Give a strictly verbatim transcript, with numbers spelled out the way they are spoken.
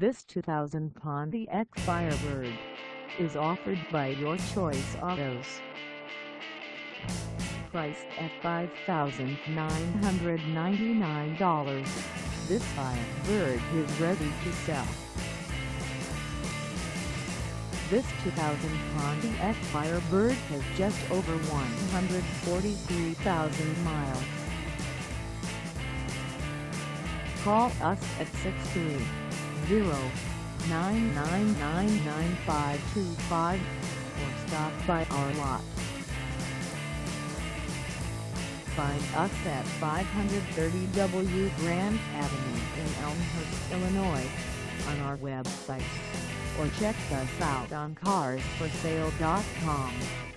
This two thousand Pontiac Firebird is offered by Your Choice Autos. Priced at five thousand nine hundred ninety-nine dollars, this Firebird is ready to sell. This two thousand Pontiac Firebird has just over one hundred forty-three thousand miles. Call us at six three zero, nine nine nine, nine five two five or stop by our lot. Find us at five thirty W Grand Avenue in Elmhurst, Illinois, on our website, or check us out on cars for sale dot com.